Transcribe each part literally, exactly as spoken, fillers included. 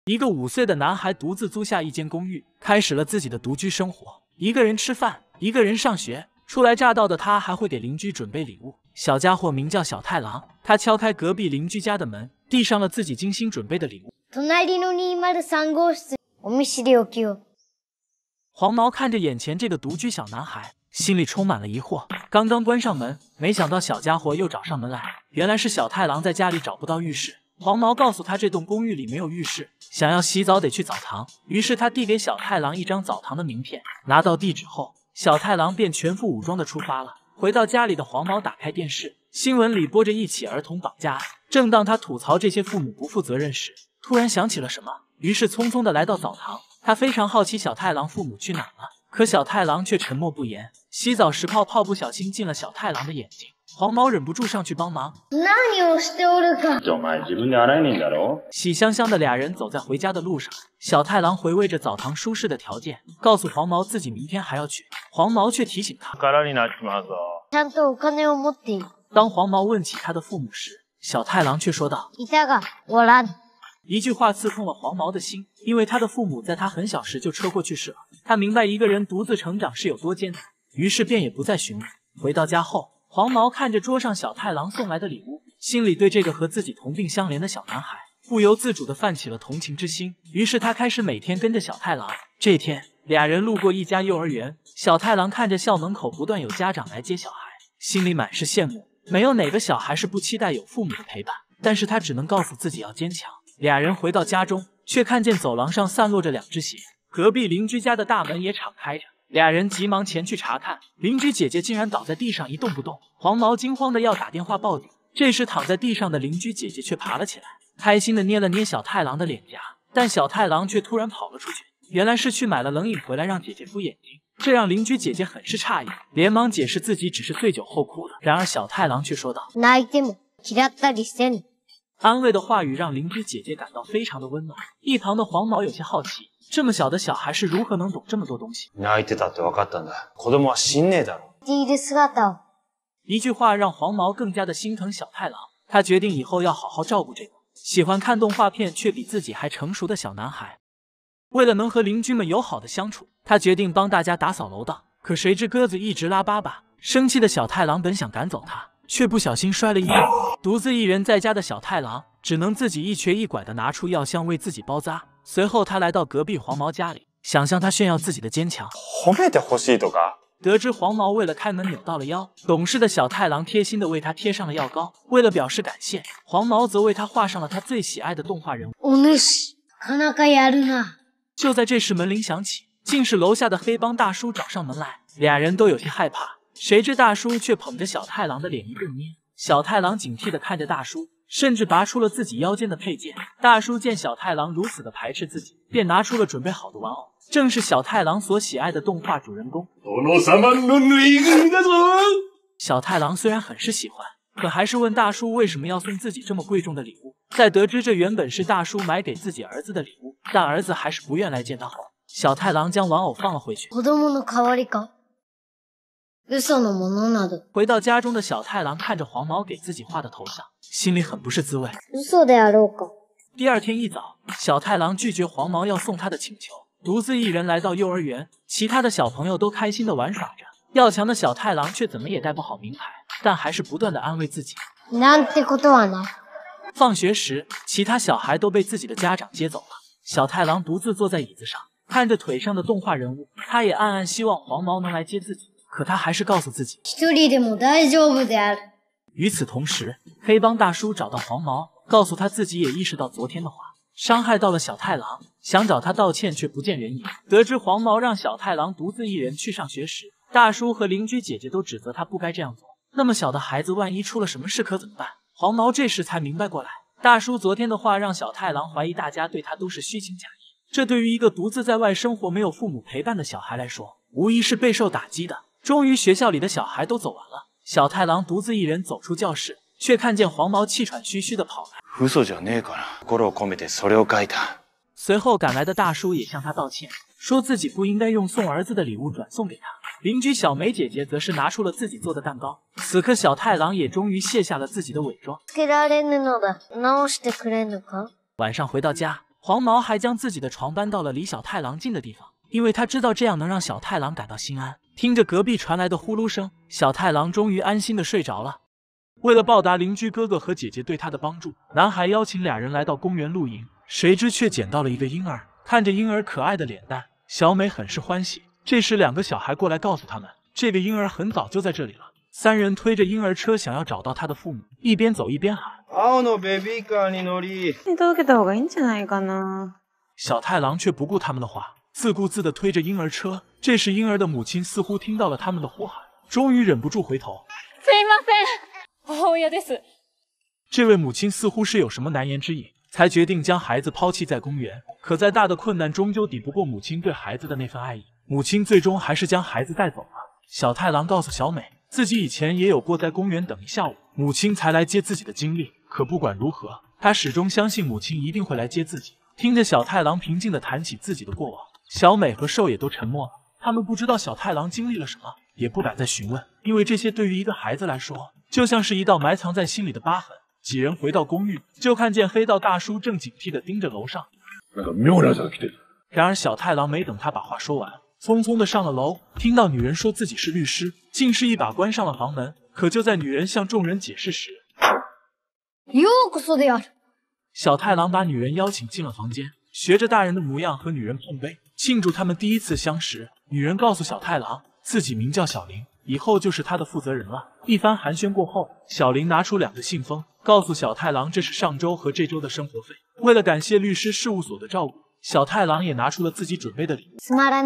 一个五岁的男孩独自租下一间公寓，开始了自己的独居生活。一个人吃饭，一个人上学。初来乍到的他还会给邻居准备礼物。小家伙名叫小太郎，他敲开隔壁邻居家的门，递上了自己精心准备的礼物。黄毛看着眼前这个独居小男孩，心里充满了疑惑。刚刚关上门，没想到小家伙又找上门来。原来是小太郎在家里找不到浴室。黄毛告诉他，这栋公寓里没有浴室，想要洗澡得去澡堂。于是他递给小太郎一张澡堂的名片。拿到地址后，小太郎便全副武装的出发了。回到家里的黄毛打开电视，新闻里播着一起儿童绑架案。正当他吐槽这些父母不负责任时，突然想起了什么，于是匆匆的来到澡堂。他非常好奇小太郎父母去哪了，可小太郎却沉默不言。洗澡时泡泡不小心进了小太郎的眼睛，黄毛忍不住上去帮忙。喜香香的俩人走在回家的路上，小太郎回味着澡堂舒适的条件，告诉黄毛自己明天还要去。黄毛却提醒他，当黄毛问起他的父母时，小太郎却说道，一句话刺痛了黄毛的心，因为他的父母在他很小时就车祸去世了。他明白一个人独自成长是有多艰难，于是便也不再询问。回到家后，黄毛看着桌上小太郎送来的礼物，心里对这个和自己同病相怜的小男孩不由自主地泛起了同情之心。于是他开始每天跟着小太郎。这天，俩人路过一家幼儿园，小太郎看着校门口不断有家长来接小孩，心里满是羡慕。没有哪个小孩是不期待有父母的陪伴，但是他只能告诉自己要坚强。俩人回到家中，却看见走廊上散落着两只鞋，隔壁邻居家的大门也敞开着。俩人急忙前去查看，邻居姐姐竟然倒在地上一动不动。黄毛惊慌的要打电话报警，这时躺在地上的邻居姐姐却爬了起来，开心的捏了捏小太郎的脸颊，但小太郎却突然跑了出去，原来是去买了冷饮回来让姐姐敷眼睛，这让邻居姐姐很是诧异，连忙解释自己只是醉酒后哭了。然而小太郎却说道，安慰的话语让邻居姐姐感到非常的温暖。一旁的黄毛有些好奇，这么小的小孩是如何能懂这么多东西。一句话让黄毛更加的心疼小太郎，他决定以后要好好照顾这个喜欢看动画片却比自己还成熟的小男孩。为了能和邻居们友好的相处，他决定帮大家打扫楼道。可谁知鸽子一直拉粑粑，生气的小太郎本想赶走他，却不小心摔了一跤。独自一人在家的小太郎只能自己一瘸一拐地拿出药箱为自己包扎。随后他来到隔壁黄毛家里，想向他炫耀自己的坚强。得知黄毛为了开门扭到了腰，懂事的小太郎贴心地为他贴上了药膏。为了表示感谢，黄毛则为他画上了他最喜爱的动画人物。就在这时，门铃响起，竟是楼下的黑帮大叔找上门来。俩人都有些害怕，谁知大叔却捧着小太郎的脸一顿捏。小太郎警惕地看着大叔，甚至拔出了自己腰间的佩剑。大叔见小太郎如此的排斥自己，便拿出了准备好的玩偶，正是小太郎所喜爱的动画主人公。小太郎虽然很是喜欢，可还是问大叔为什么要送自己这么贵重的礼物。在得知这原本是大叔买给自己儿子的礼物，但儿子还是不愿来见他后，小太郎将玩偶放了回去。回到家中的小太郎看着黄毛给自己画的头像，心里很不是滋味。第二天一早，小太郎拒绝黄毛要送他的请求，独自一人来到幼儿园。其他的小朋友都开心的玩耍着，要强的小太郎却怎么也带不好名牌，但还是不断的安慰自己。放学时，其他小孩都被自己的家长接走了，小太郎独自坐在椅子上，看着腿上的动画人物，他也暗暗希望黄毛能来接自己。可他还是告诉自己，与此同时，黑帮大叔找到黄毛，告诉他自己也意识到昨天的话伤害到了小太郎，想找他道歉却不见人影。得知黄毛让小太郎独自一人去上学时，大叔和邻居姐姐都指责他不该这样做。那么小的孩子万一出了什么事可怎么办？黄毛这时才明白过来，大叔昨天的话让小太郎怀疑大家对他都是虚情假意，这对于一个独自在外生活没有父母陪伴的小孩来说，无疑是备受打击的。终于学校里的小孩都走完了，小太郎独自一人走出教室，却看见黄毛气喘吁吁地跑来。随后赶来的大叔也向他道歉，说自己不应该用送儿子的礼物转送给他。邻居小梅姐姐则是拿出了自己做的蛋糕。此刻小太郎也终于卸下了自己的伪装。晚上回到家， 黄毛还将自己的床搬到了离小太郎近的地方，因为他知道这样能让小太郎感到心安。听着隔壁传来的呼噜声，小太郎终于安心的睡着了。为了报答邻居哥哥和姐姐对他的帮助，男孩邀请俩人来到公园露营，谁知却捡到了一个婴儿。看着婴儿可爱的脸蛋，小美很是欢喜。这时两个小孩过来告诉他们，这个婴儿很早就在这里了。三人推着婴儿车想要找到他的父母，一边走一边喊： 青のベビーカーに乗り。 届けた方がいいんじゃないかな。 小太郎却不顾他们的话，自顾自地推着婴儿车。这时婴儿的母亲似乎听到了他们的呼喊，终于忍不住回头。 すいません、母親です。 这位母亲似乎是有什么难言之隐，才决定将孩子抛弃在公园。可再大的困难终究抵不过母亲对孩子的那份爱意，母亲最终还是将孩子带走了。小太郎告诉小美，自己以前也有过在公园等一下午，母亲才来接自己的经历。可不管如何，他始终相信母亲一定会来接自己。听着小太郎平静地谈起自己的过往，小美和寿也都沉默了。他们不知道小太郎经历了什么，也不敢再询问，因为这些对于一个孩子来说，就像是一道埋藏在心里的疤痕。几人回到公寓，就看见黑道大叔正警惕地盯着楼上。然而小太郎没等他把话说完，匆匆地上了楼。听到女人说自己是律师，竟是一把关上了房门。可就在女人向众人解释时，小太郎把女人邀请进了房间，学着大人的模样和女人碰杯，庆祝他们第一次相识。女人告诉小太郎，自己名叫小林，以后就是他的负责人了。一番寒暄过后，小林拿出两个信封，告诉小太郎这是上周和这周的生活费。为了感谢律师事务所的照顾，小太郎也拿出了自己准备的礼物。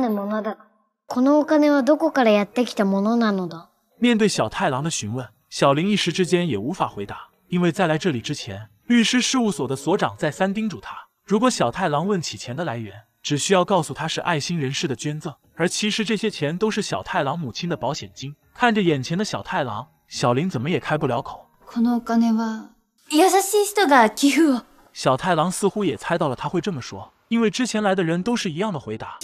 面对小太郎的询问，小林一时之间也无法回答，因为在来这里之前，律师事务所的所长再三叮嘱他，如果小太郎问起钱的来源，只需要告诉他是爱心人士的捐赠，而其实这些钱都是小太郎母亲的保险金。看着眼前的小太郎，小林怎么也开不了口。小太郎似乎也猜到了他会这么说，因为之前来的人都是一样的回答。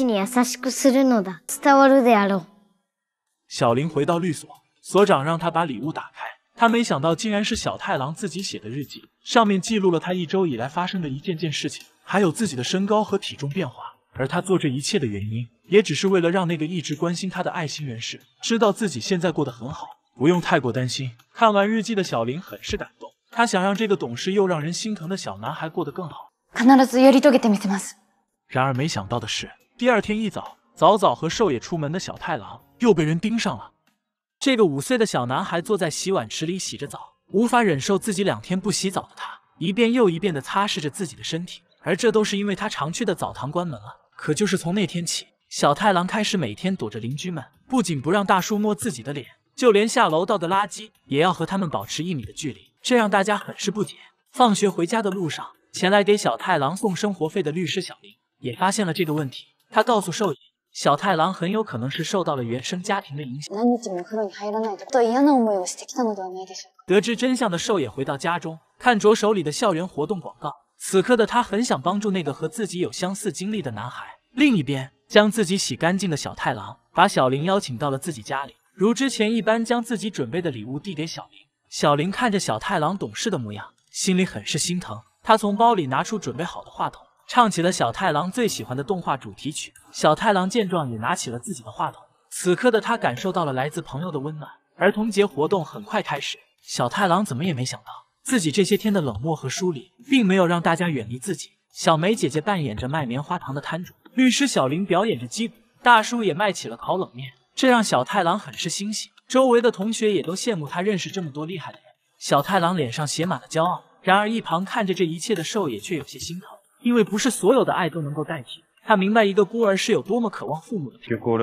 小林回到律所，所长让他把礼物打开，他没想到竟然是小太郎自己写的日记，上面记录了他一周以来发生的一件件事情，还有自己的身高和体重变化。而他做这一切的原因，也只是为了让那个一直关心他的爱心人士知道自己现在过得很好，不用太过担心。看完日记的小林很是感动，他想让这个懂事又让人心疼的小男孩过得更好。然而没想到的是，第二天一早，早早和寿也出门的小太郎又被人盯上了。这个五岁的小男孩坐在洗碗池里洗着澡，无法忍受自己两天不洗澡的他，一遍又一遍地擦拭着自己的身体，而这都是因为他常去的澡堂关门了。可就是从那天起，小太郎开始每天躲着邻居们，不仅不让大叔摸自己的脸，就连下楼倒的垃圾也要和他们保持一米的距离，这让大家很是不解。放学回家的路上，前来给小太郎送生活费的律师小林也发现了这个问题，他告诉寿也，小太郎很有可能是受到了原生家庭的影响。得知真相的寿也回到家中，看着手里的校园活动广告，此刻的他很想帮助那个和自己有相似经历的男孩。另一边，将自己洗干净的小太郎把小林邀请到了自己家里，如之前一般将自己准备的礼物递给小林。小林看着小太郎懂事的模样，心里很是心疼。他从包里拿出准备好的话筒，唱起了小太郎最喜欢的动画主题曲。小太郎见状也拿起了自己的话筒，此刻的他感受到了来自朋友的温暖。儿童节活动很快开始，小太郎怎么也没想到，自己这些天的冷漠和疏离并没有让大家远离自己。小梅姐姐扮演着卖棉花糖的摊主，律师小林表演着击鼓，大叔也卖起了烤冷面，这让小太郎很是欣喜。周围的同学也都羡慕他认识这么多厉害的人。小太郎脸上写满了骄傲，然而一旁看着这一切的寿也却有些心疼，因为不是所有的爱都能够代替。他明白一个孤儿是有多么渴望父母的陪伴。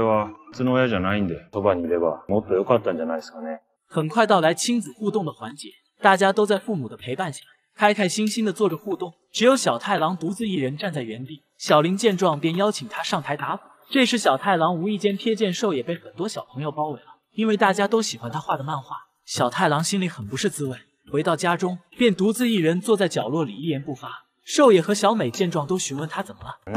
很快到来亲子互动的环节，大家都在父母的陪伴下开开心心的做着互动，只有小太郎独自一人站在原地。小林见状便邀请他上台打鼓。这时小太郎无意间瞥见寿也被很多小朋友包围了，因为大家都喜欢他画的漫画。小太郎心里很不是滋味，回到家中便独自一人坐在角落里一言不发。寿也和小美见状都询问他怎么了。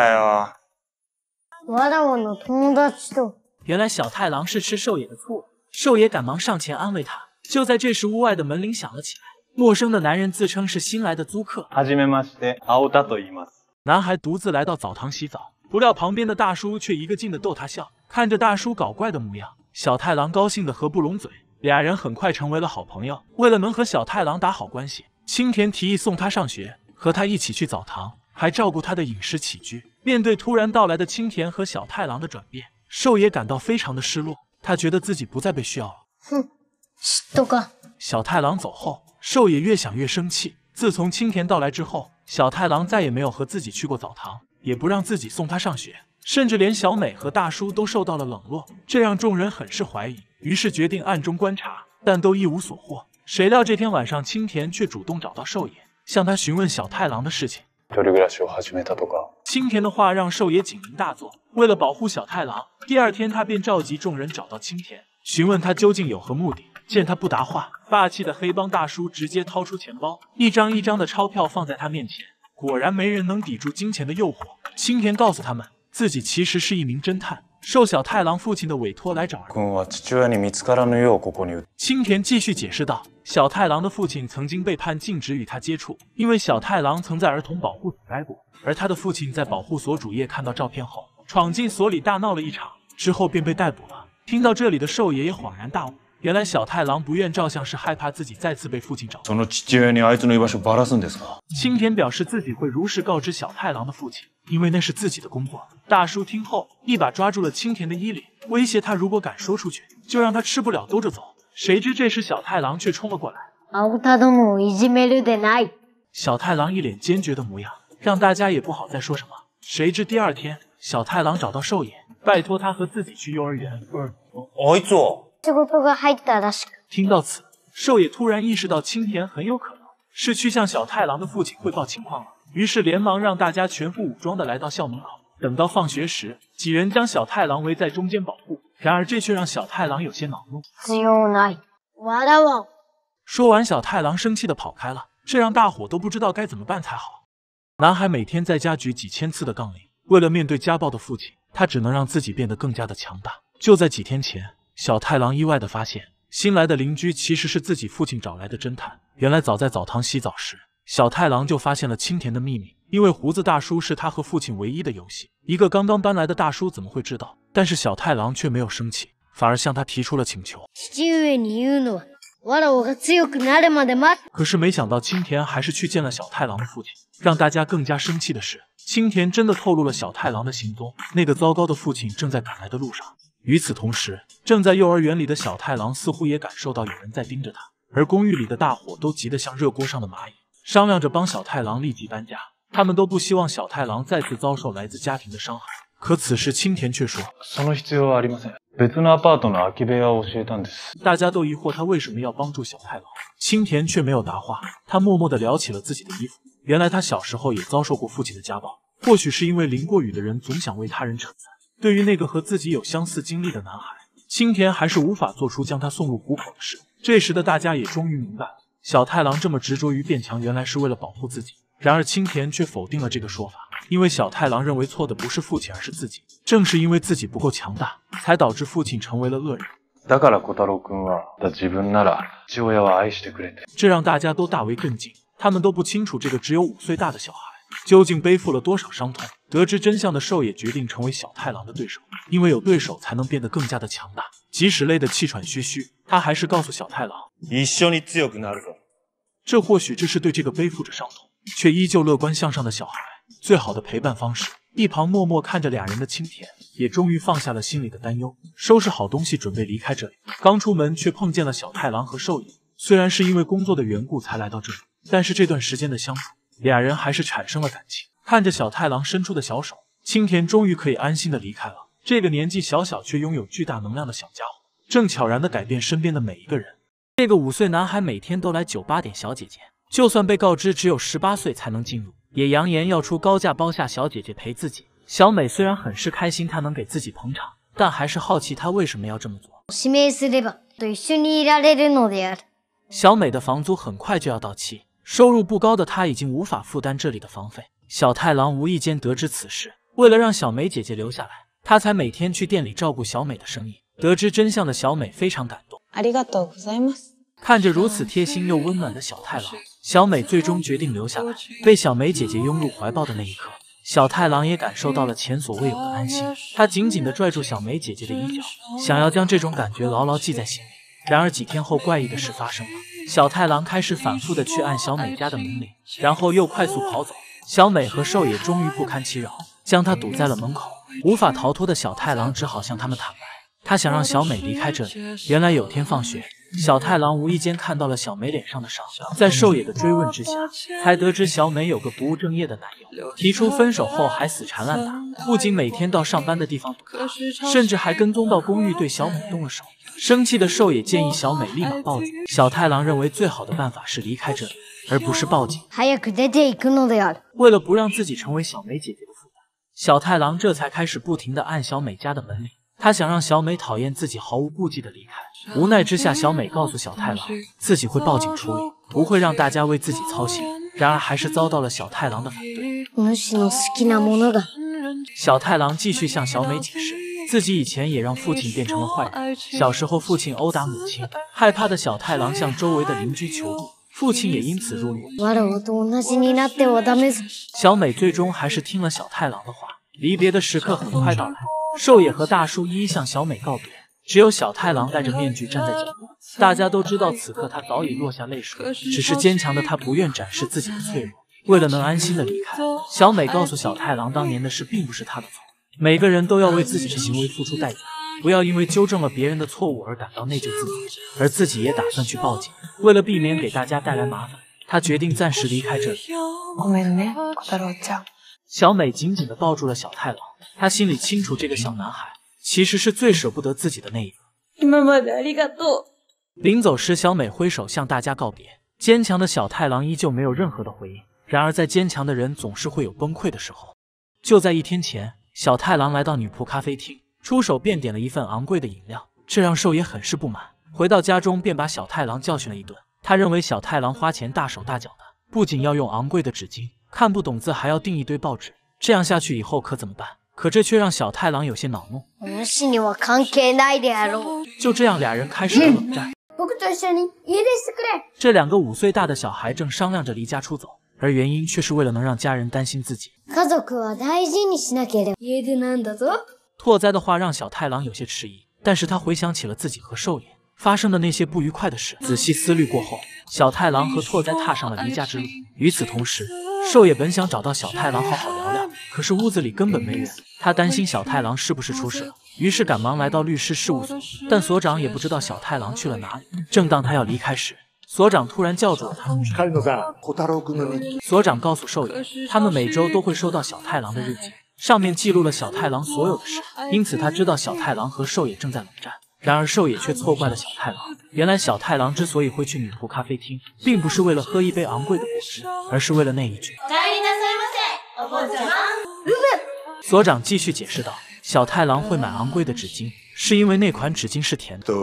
原来小太郎是吃寿也的醋了，寿也赶忙上前安慰他。就在这时，屋外的门铃响了起来，陌生的男人自称是新来的租客。はじめまして、青田と言います。 男孩独自来到澡堂洗澡，不料旁边的大叔却一个劲的逗他笑。看着大叔搞怪的模样，小太郎高兴的合不拢嘴，俩人很快成为了好朋友。为了能和小太郎打好关系，青田提议送他上学，和他一起去澡堂，还照顾他的饮食起居。面对突然到来的青田和小太郎的转变，寿野感到非常的失落，他觉得自己不再被需要了。 哼，嫉妬か。 小太郎走后，寿野越想越生气。自从青田到来之后，小太郎再也没有和自己去过澡堂，也不让自己送他上学，甚至连小美和大叔都受到了冷落，这让众人很是怀疑，于是决定暗中观察，但都一无所获。谁料这天晚上，青田却主动找到寿野，向他询问小太郎的事情。青田的话让寿野警铃大作，为了保护小太郎，第二天他便召集众人找到青田，询问他究竟有何目的。见他不答话，霸气的黑帮大叔直接掏出钱包，一张一张的钞票放在他面前。果然没人能抵住金钱的诱惑。青田告诉他们，自己其实是一名侦探，受小太郎父亲的委托来找人。青田继续解释道，小太郎的父亲曾经被判禁止与他接触，因为小太郎曾在儿童保护所待过，而他的父亲在保护所主页看到照片后，闯进所里大闹了一场，之后便被逮捕了。听到这里的寿爷也恍然大悟，原来小太郎不愿照相是害怕自己再次被父亲找到。青田表示自己会如实告知小太郎的父亲，因为那是自己的工作。大叔听后一把抓住了青田的衣领，威胁他如果敢说出去，就让他吃不了兜着走。谁知这时小太郎却冲了过来。小太郎一脸坚决的模样，让大家也不好再说什么。谁知第二天，小太郎找到寿野，拜托他和自己去幼儿园。听到此，寿野突然意识到青田很有可能是去向小太郎的父亲汇报情况了，于是连忙让大家全副武装的来到校门口。等到放学时，几人将小太郎围在中间保护，然而这却让小太郎有些恼怒。说完，小太郎生气的跑开了，这让大伙都不知道该怎么办才好。男孩每天在家举几千次的杠铃，为了面对家暴的父亲，他只能让自己变得更加的强大。就在几天前，小太郎意外的发现，新来的邻居其实是自己父亲找来的侦探。原来早在澡堂洗澡时，小太郎就发现了青田的秘密，因为胡子大叔是他和父亲唯一的游戏，一个刚刚搬来的大叔怎么会知道？但是小太郎却没有生气，反而向他提出了请求。可是没想到青田还是去见了小太郎的父亲。让大家更加生气的是，青田真的透露了小太郎的行踪，那个糟糕的父亲正在赶来的路上。与此同时，正在幼儿园里的小太郎似乎也感受到有人在盯着他，而公寓里的大伙都急得像热锅上的蚂蚁，商量着帮小太郎立即搬家。他们都不希望小太郎再次遭受来自家庭的伤害。可此时青田却说，大家都疑惑他为什么要帮助小太郎，青田却没有答话，他默默地撩起了自己的衣服。原来他小时候也遭受过父亲的家暴，或许是因为淋过雨的人总想为他人撑伞。对于那个和自己有相似经历的男孩，青田还是无法做出将他送入虎口的事。这时的大家也终于明白了，小太郎这么执着于变强，原来是为了保护自己。然而青田却否定了这个说法，因为小太郎认为错的不是父亲，而是自己。正是因为自己不够强大，才导致父亲成为了恶人。这让大家都大为震惊，他们都不清楚这个只有五岁大的小孩究竟背负了多少伤痛。得知真相的寿也决定成为小太郎的对手，因为有对手才能变得更加的强大。即使累得气喘吁吁，他还是告诉小太郎，这或许这是对这个背负着伤痛却依旧乐观向上的小孩最好的陪伴方式。一旁默默看着俩人的青田也终于放下了心里的担忧，收拾好东西准备离开这里。刚出门却碰见了小太郎和寿野，虽然是因为工作的缘故才来到这里，但是这段时间的相处，俩人还是产生了感情。看着小太郎伸出的小手，青田终于可以安心的离开了。这个年纪小小却拥有巨大能量的小家伙，正悄然的改变身边的每一个人。这个五岁男孩每天都来酒吧点小姐姐，就算被告知只有十八岁才能进入，也扬言要出高价包下小姐姐陪自己。小美虽然很是开心他能给自己捧场，但还是好奇他为什么要这么做。小美的房租很快就要到期，收入不高的她已经无法负担这里的房费。小太郎无意间得知此事，为了让小美姐姐留下来，他才每天去店里照顾小美的生意。得知真相的小美非常感动，看着如此贴心又温暖的小太郎，小美最终决定留下来。被小美姐姐拥入怀抱的那一刻， 小太郎也感受到了前所未有的安心，他紧紧地拽住小梅姐姐的衣角，想要将这种感觉牢牢记在心里。然而几天后，怪异的事发生了，小太郎开始反复地去按小美家的门铃，然后又快速跑走。小美和兽野终于不堪其扰，将他堵在了门口。无法逃脱的小太郎只好向他们坦白，他想让小美离开这里。原来有天放学，小太郎无意间看到了小梅脸上的伤，在兽野的追问之下，才得知小美有个不务正业的男友，提出分手后还死缠烂打，不仅每天到上班的地方堵她，甚至还跟踪到公寓对小美动了手。生气的兽野建议小美立马报警，小太郎认为最好的办法是离开这里，而不是报警。为了不让自己成为小美姐姐的负担，小太郎这才开始不停地按小美家的门铃。他想让小美讨厌自己，毫无顾忌地离开。无奈之下，小美告诉小太郎自己会报警处理，不会让大家为自己操心。然而还是遭到了小太郎的反对。小太郎继续向小美解释，自己以前也让父亲变成了坏人，小时候父亲殴打母亲，害怕的小太郎向周围的邻居求助，父亲也因此入狱。小美最终还是听了小太郎的话，离别的时刻很快到来。兽野和大叔一一向小美告别，只有小太郎戴着面具站在角落。大家都知道此刻他早已落下泪水，只是坚强的他不愿展示自己的脆弱。为了能安心的离开，小美告诉小太郎，当年的事并不是他的错，每个人都要为自己的行为付出代价，不要因为纠正了别人的错误而感到内疚自己。而自己也打算去报警，为了避免给大家带来麻烦，他决定暂时离开这里。小美紧紧地抱住了小太郎，她心里清楚，这个小男孩其实是最舍不得自己的那一个。临走时，小美挥手向大家告别，坚强的小太郎依旧没有任何的回应。然而在坚强的人总是会有崩溃的时候。就在一天前，小太郎来到女仆咖啡厅，出手便点了一份昂贵的饮料，这让兽野很是不满。回到家中便把小太郎教训了一顿。他认为小太郎花钱大手大脚的，不仅要用昂贵的纸巾，看不懂字还要订一堆报纸，这样下去以后可怎么办？可这却让小太郎有些恼怒。就这样，俩人开始了冷战。这两个五岁大的小孩正商量着离家出走，而原因却是为了能让家人担心自己。拓哉的话让小太郎有些迟疑，但是他回想起了自己和兽野发生的那些不愉快的事，仔细思虑过后，小太郎和拓哉踏上了离家之路。与此同时，兽野本想找到小太郎好好聊聊，可是屋子里根本没人，他担心小太郎是不是出事了，于是赶忙来到律师事务所，但所长也不知道小太郎去了哪里。正当他要离开时，所长突然叫住了他。所长告诉兽野，他们每周都会收到小太郎的日记，上面记录了小太郎所有的事，因此他知道小太郎和兽野正在冷战。然而兽野却错怪了小太郎，原来小太郎之所以会去女仆咖啡厅，并不是为了喝一杯昂贵的果汁，而是为了那一句。所长继续解释道，小太郎会买昂贵的纸巾，是因为那款纸巾是甜的。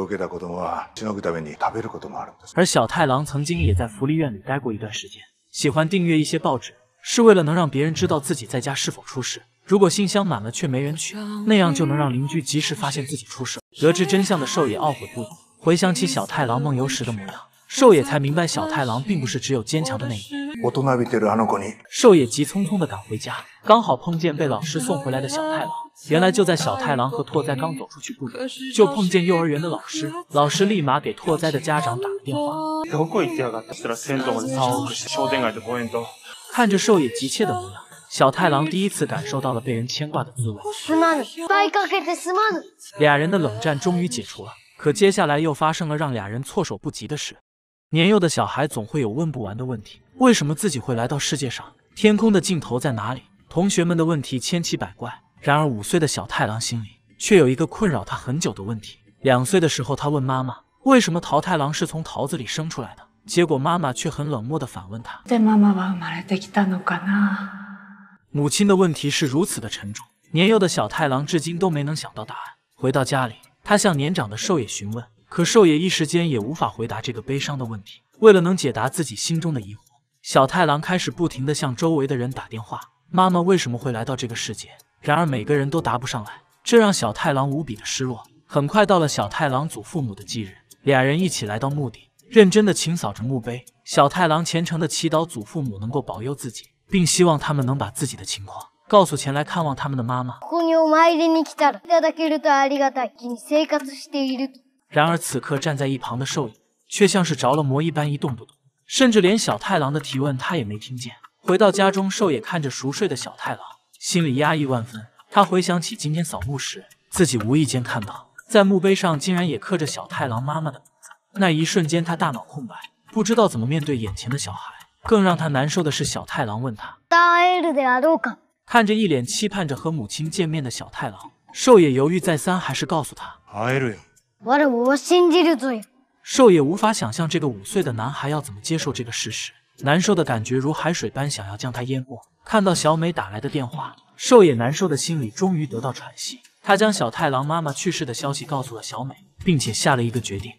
而小太郎曾经也在福利院里待过一段时间，喜欢订阅一些报纸，是为了能让别人知道自己在家是否出事。如果信箱满了却没人取，那样就能让邻居及时发现自己出事。得知真相的兽野懊悔不已，回想起小太郎梦游时的模样，兽野才明白小太郎并不是只有坚强的那一面。兽野急匆匆地赶回家，刚好碰见被老师送回来的小太郎。原来就在小太郎和拓哉刚走出去不远，就碰见幼儿园的老师。老师立马给拓哉的家长打了电话。看着兽野急切的模样，小太郎第一次感受到了被人牵挂的滋味。俩人的冷战终于解除了，可接下来又发生了让俩人措手不及的事。年幼的小孩总会有问不完的问题，为什么自己会来到世界上？天空的尽头在哪里？同学们的问题千奇百怪，然而五岁的小太郎心里却有一个困扰他很久的问题。两岁的时候，他问妈妈，为什么桃太郎是从桃子里生出来的？结果妈妈却很冷漠地反问他，母亲的问题是如此的沉重，年幼的小太郎至今都没能想到答案。回到家里，他向年长的兽野询问，可兽野一时间也无法回答这个悲伤的问题。为了能解答自己心中的疑惑，小太郎开始不停地向周围的人打电话，妈妈为什么会来到这个世界？然而每个人都答不上来，这让小太郎无比的失落。很快到了小太郎祖父母的忌日，俩人一起来到墓地，认真地清扫着墓碑。小太郎虔诚地祈祷祖父母能够保佑自己，并希望他们能把自己的情况告诉前来看望他们的妈妈。然而此刻站在一旁的兽爷却像是着了魔一般一动不动，甚至连小太郎的提问他也没听见。回到家中，兽爷看着熟睡的小太郎，心里压抑万分。他回想起今天扫墓时，自己无意间看到在墓碑上竟然也刻着小太郎妈妈的名字。那一瞬间他大脑空白，不知道怎么面对眼前的小孩。更让他难受的是小太郎问他，看着一脸期盼着和母亲见面的小太郎，兽爷犹豫再三，还是告诉他兽爷无法想象这个五岁的男孩要怎么接受这个事实，难受的感觉如海水般想要将他淹没。看到小美打来的电话，兽爷难受的心里终于得到喘息。他将小太郎妈妈去世的消息告诉了小美，并且下了一个决定。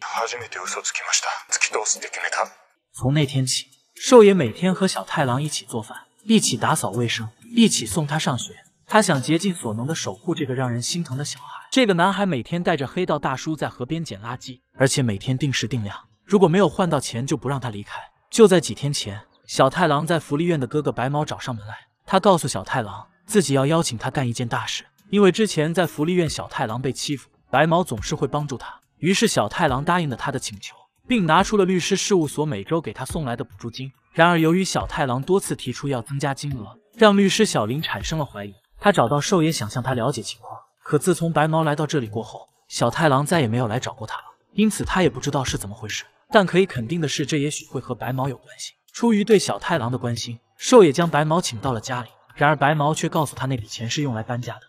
从那天起，兽爷每天和小太郎一起做饭，一起打扫卫生，一起送他上学。他想竭尽所能的守护这个让人心疼的小孩。这个男孩每天带着黑道大叔在河边捡垃圾，而且每天定时定量，如果没有换到钱就不让他离开。就在几天前，小太郎在福利院的哥哥白毛找上门来，他告诉小太郎自己要邀请他干一件大事，因为之前在福利院小太郎被欺负，白毛总是会帮助他。于是小太郎答应了他的请求，并拿出了律师事务所每周给他送来的补助金。然而由于小太郎多次提出要增加金额，让律师小林产生了怀疑。他找到兽爷想向他了解情况，可自从白毛来到这里过后，小太郎再也没有来找过他了，因此他也不知道是怎么回事。但可以肯定的是，这也许会和白毛有关系。出于对小太郎的关心，兽爷将白毛请到了家里，然而白毛却告诉他那笔钱是用来搬家的。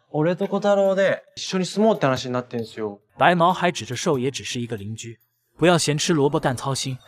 白毛还指着兽爷只是一个邻居，不要嫌吃萝卜淡操心。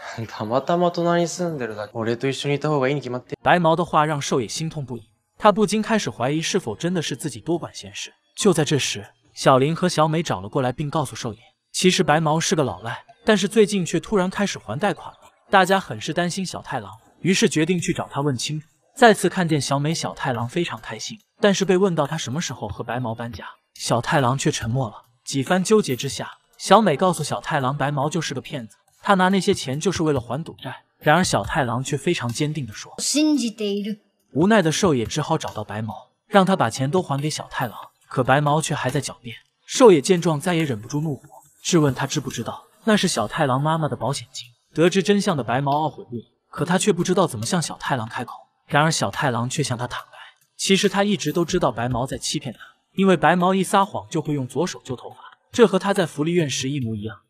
白毛的话让兽爷心痛不已，他不禁开始怀疑是否真的是自己多管闲事。就在这时，小林和小美找了过来，并告诉兽爷，其实白毛是个老赖，但是最近却突然开始还贷款了。大家很是担心小太郎，于是决定去找他问清楚。再次看见小美，小太郎非常开心，但是被问到他什么时候和白毛搬家，小太郎却沉默了。几番纠结之下，小美告诉小太郎白毛就是个骗子，他拿那些钱就是为了还赌债。然而小太郎却非常坚定地说，无奈的兽爷只好找到白毛，让他把钱都还给小太郎，可白毛却还在狡辩。兽爷见状再也忍不住怒火，质问他知不知道那是小太郎妈妈的保险金。得知真相的白毛懊悔不已，可他却不知道怎么向小太郎开口。然而小太郎却向他坦白，其实他一直都知道白毛在欺骗他，因为白毛一撒谎就会用左手揪头发，这和他在福利院时一模一样。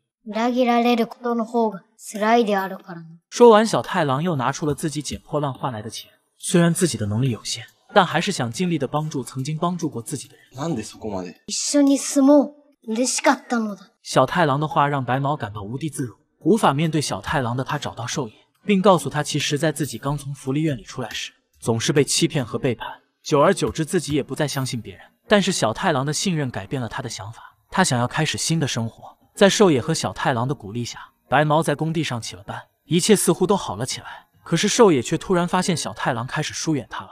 说完，小太郎又拿出了自己捡破烂换来的钱，虽然自己的能力有限，但还是想尽力的帮助曾经帮助过自己的人。小太郎的话让白毛感到无地自容，无法面对小太郎的他找到兽爷，并告诉他其实在自己刚从福利院里出来时，总是被欺骗和背叛，久而久之自己也不再相信别人。但是小太郎的信任改变了他的想法，他想要开始新的生活。在兽爷和小太郎的鼓励下，白毛在工地上起了班，一切似乎都好了起来。可是兽爷却突然发现小太郎开始疏远他了。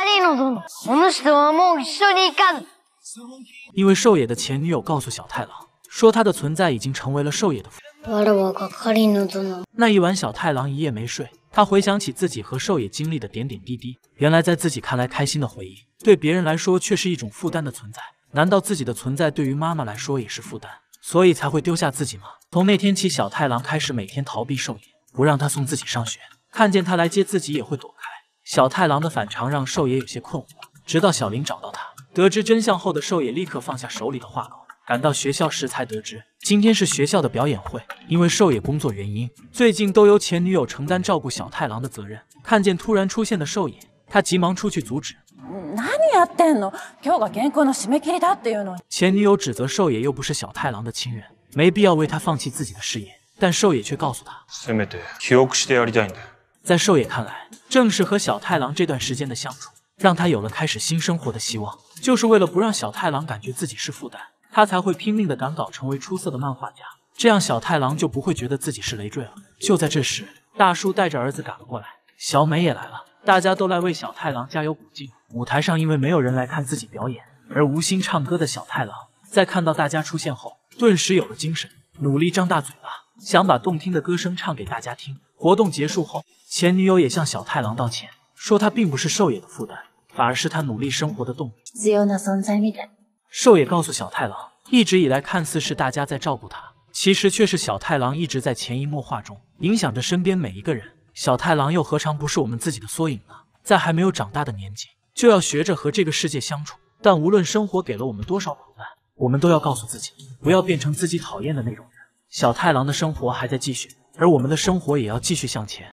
因为兽爷的前女友告诉小太郎说他的存在已经成为了兽爷的负担。那一晚小太郎一夜没睡，他回想起自己和兽爷经历的点点滴滴，原来在自己看来开心的回忆，对别人来说却是一种负担的存在。难道自己的存在对于妈妈来说也是负担，所以才会丢下自己吗？从那天起，小太郎开始每天逃避兽爷，不让他送自己上学，看见他来接自己也会躲开。小太郎的反常让兽爷有些困惑，直到小林找到他，得知真相后的兽爷立刻放下手里的画稿，赶到学校时才得知今天是学校的表演会，因为兽爷工作原因，最近都由前女友承担照顾小太郎的责任。看见突然出现的兽爷，他急忙出去阻止。前女友指责兽爷又不是小太郎的亲人，没必要为他放弃自己的事业，但兽爷却告诉他，在兽爷看来，正是和小太郎这段时间的相处，让他有了开始新生活的希望。就是为了不让小太郎感觉自己是负担，他才会拼命的赶稿，成为出色的漫画家，这样小太郎就不会觉得自己是累赘了。就在这时，大叔带着儿子赶了过来，小美也来了，大家都来为小太郎加油鼓劲。舞台上因为没有人来看自己表演，而无心唱歌的小太郎在看到大家出现后，顿时有了精神，努力张大嘴巴，想把动听的歌声唱给大家听。活动结束后，前女友也向小太郎道歉，说他并不是兽爷的负担， 反而是他努力生活的动力。兽也告诉小太郎，一直以来看似是大家在照顾他，其实却是小太郎一直在潜移默化中影响着身边每一个人。小太郎又何尝不是我们自己的缩影呢？在还没有长大的年纪，就要学着和这个世界相处。但无论生活给了我们多少苦难，我们都要告诉自己，不要变成自己讨厌的那种人。小太郎的生活还在继续，而我们的生活也要继续向前。